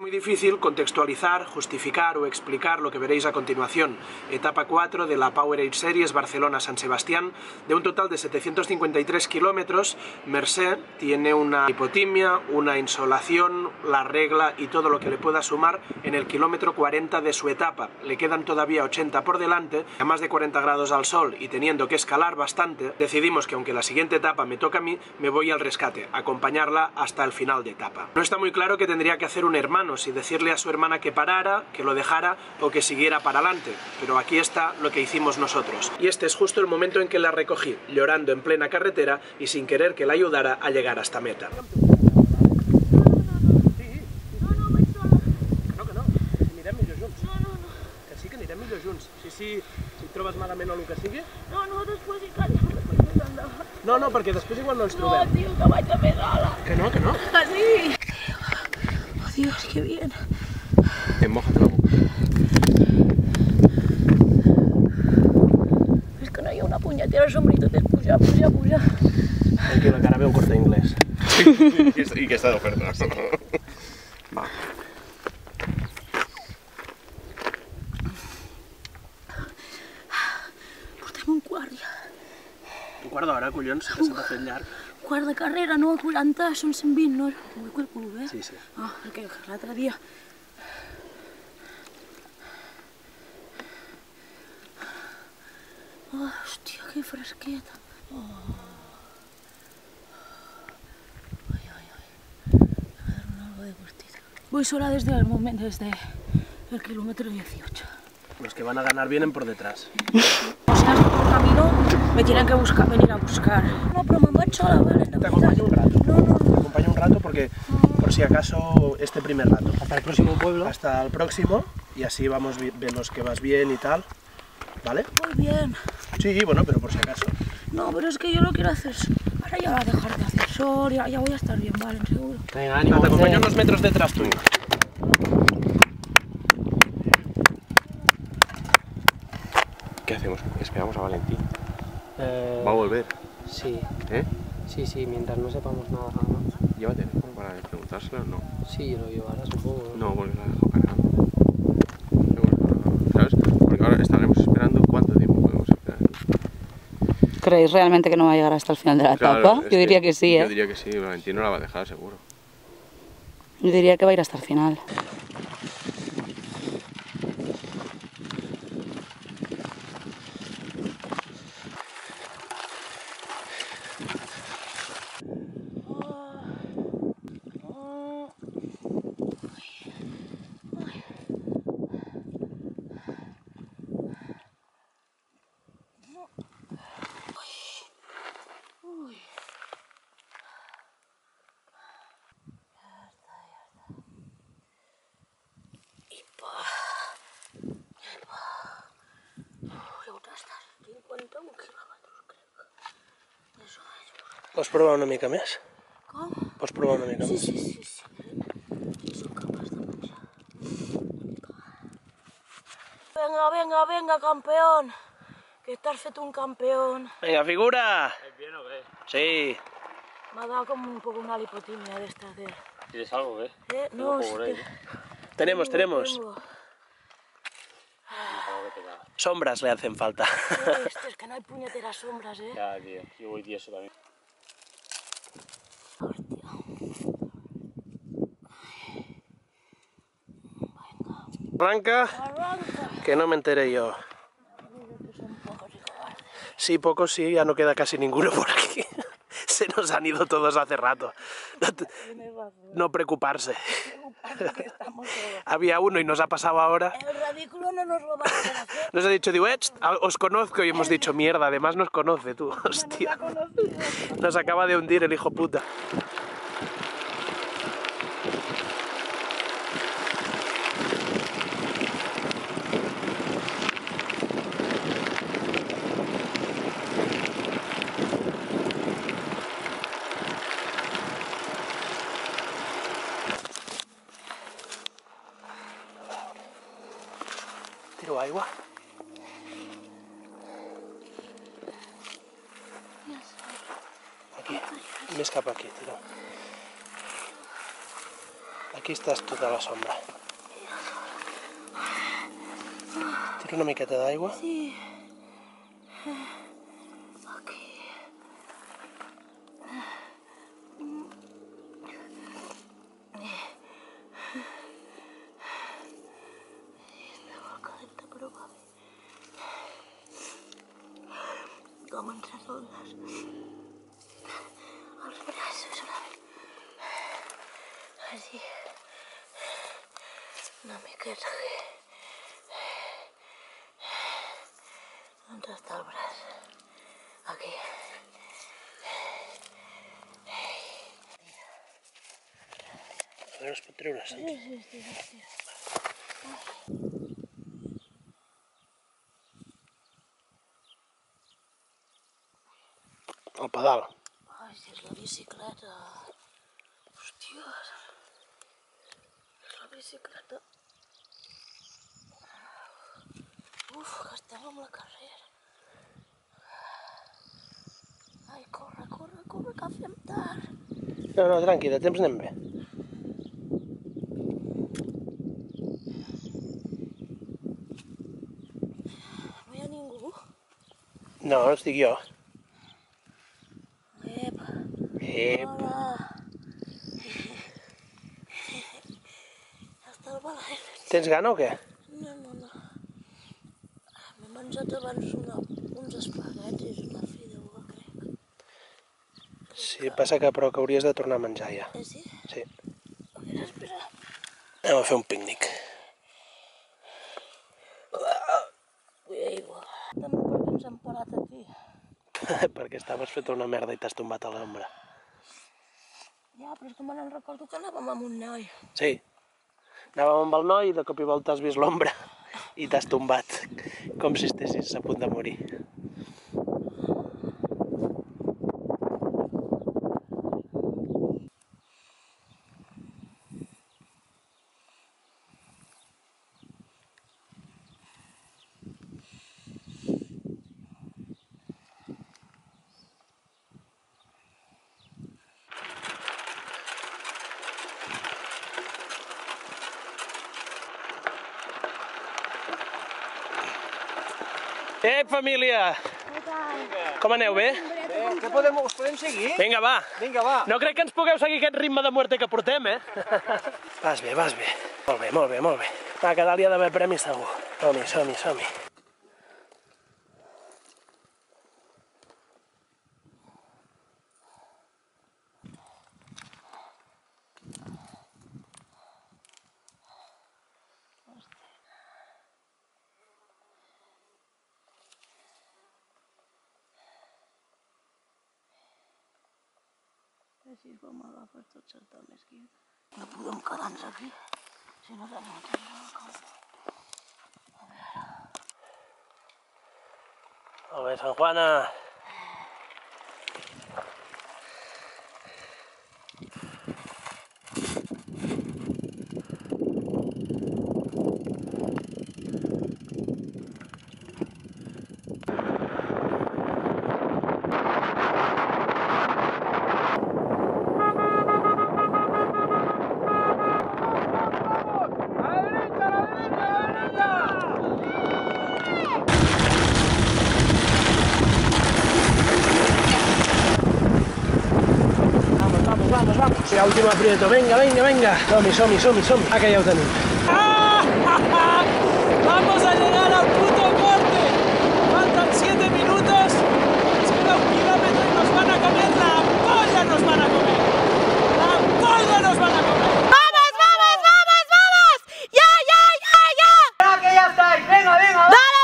muy difícil contextualizar, justificar o explicar lo que veréis a continuación. Etapa 4 de la Powerade Series Barcelona-San Sebastián, de un total de 753 kilómetros. Mercè tiene una hipotimia, una insolación, la regla y todo lo que le pueda sumar en el kilómetro 40 de su etapa. Le quedan todavía 80 por delante, a más de 40 grados al sol y teniendo que escalar bastante, decidimos que aunque la siguiente etapa me toca a mí, me voy al rescate, a acompañarla hasta el final de etapa. No está muy claro qué tendría que hacer un hermano, si decirle a su hermana que parara, que lo dejara o que siguiera para adelante, pero aquí está lo que hicimos nosotros. Y este es justo el momento en que la recogí, llorando en plena carretera y sin querer que la ayudara a llegar hasta meta. Si trobes malament o el que sigui... No, després hi callaré. No, perquè després igual no ens trobem. No, tío, que vaig a pedala. Que no? Que sí. Oh, Dios, qué bien. Mójate la boca. Es que no hi ha una punyetera sombrita, és pujar. Tranquila, que ara ve un Corte Inglés. I que està d'oferta. Va. Portem un quart ja. Un quart d'hora, collons, que se t'ha fet llarg. Quart de carrera, no? 40, són 120, no? Ho calculo bé? Sí. Ah, perquè l'altre dia... Oh, hòstia, que fresqueta. Oh. Algo de gustito. Voy sola desde el kilómetro 18. Los que van a ganar vienen por detrás. O sea, por camino me tienen que venir a buscar. No, pero me voy sola, ¿vale? Te acompaño un rato. No. Te acompaño un rato porque, por si acaso, este primer rato. Hasta el próximo pueblo. Hasta el próximo, y así vemos que vas bien y tal. ¿Vale? Muy bien. Sí, bueno, pero por si acaso. No, pero es que yo lo quiero hacer. Ahora ya va a dejar de hacer sol, ya voy a estar bien, vale, seguro. Venga, ánimo. Te acompaño unos metros detrás tuyo. ¿Qué hacemos? ¿Esperamos a Valentín? Eh, ¿Va a volver? Sí, ¿Eh? sí, mientras no sepamos nada más. Llévatelo para preguntárselo, no. Sí, lo llevará, supongo. No, porque la dejo cargando. ¿Sabes? Porque ahora estaremos esperando cuánto tiempo podemos esperar. ¿Creéis realmente que no va a llegar hasta el final de la etapa? Yo diría que sí, ¿eh? Yo diría que sí, Valentín no la va a dejar, seguro. Yo diría que va a ir hasta el final. Pots provar una mica més? Com? Pots provar una mica més? Sí. Soc capaç de menjar. Venga, campeón. Que estás fet un campeón. Venga, figura. ¿Es bien o qué? Sí. Me ha dado como un poco una lipotimia de estas de... ¿Tienes algo, qué? No, por ahí. Tenemos. Tengo. Sombras le hacen falta. Es que no hay puñeteras sombras, ¿eh? Ya, tío. Yo voy tieso también. Hostia. Arranca, Arranca. que no me enteré yo. Son pocos y cobardes. Sí, pocos sí, ya no queda casi ninguno por aquí. Se nos han ido todos hace rato. No preocuparse. Que estamos todos. Había uno y nos ha pasado ahora. El ridículo no nos lo va a poder hacer. Nos ha dicho, digo, os conozco, y hemos dicho, mierda, además nos conoce tú, hostia. Nos acaba de hundir el hijo puta. Tiro aigua. Aquí, més cap aquí, tira. Aquí estàs tota la sombra. Tira una miqueta d'aigua. Sí. Aquí. Està molt calenta, però va bé. Com ens adones. Els braços a la vez. Així. Una miqueta que... On està el braç? Aquí. A veure, es pot treure, Santi. Sí. El pedal. Ai, si és la bicicleta. Hòstia. És la bicicleta. Uf, que estem amb la carrera. Ai, corre, que fem tard. No, tranqui, de temps anem bé. No hi ha ningú? No, estic jo. Ep. Hola. Està el balai. Tens gana o què? No. M'he menjat abans uns espaguetis, una fideuà, crec. Sí, passa que però que hauries de tornar a menjar ja. Sí? Sí. A veure, espera. Anem a fer un pícnic. Vull aigua. També per què ens hem parat aquí? Perquè estaves fet una merda i t'has tombat a l'ombra. Ja, però és que me n'en recordo que anàvem amb un noi. Sí. Anàvem amb el noi i de cop i volta has vist l'ombra i t'has tombat, com si estessis a punt de morir. Família! Com aneu, bé? Què us podem seguir? Vinga, va! Vinga, va. No crec que ens pugueu seguir aquest ritme de muerte que portem, eh? Vas bé. Molt bé. Va, que dalt hi ha d'haver premi segur. Som-hi. Així com agafes tots els dones aquí. No podem quedar-nos aquí, si no tenim temps a la casa. Molt bé, Sant Juana. Vamos. La última aprieto. Venga. Som-hi. Ah, que ja ho tenim. Vamos a llegar al puto corte. Faltan 7 minutos. Nos queda 1 kilómetro y nos van a comer la polla. La polla nos van a comer. ¡Vamos! ¡Ya! ¡Ya que ya estáis! ¡Venga! ¡Dale!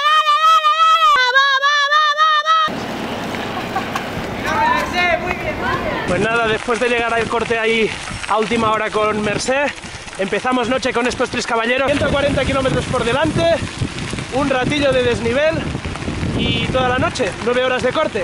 Muy bien. Pues nada, después de llegar al corte ahí a última hora con Mercè, empezamos noche con estos 3 caballeros. 140 kilómetros por delante, un ratillo de desnivel y toda la noche, 9 horas de corte.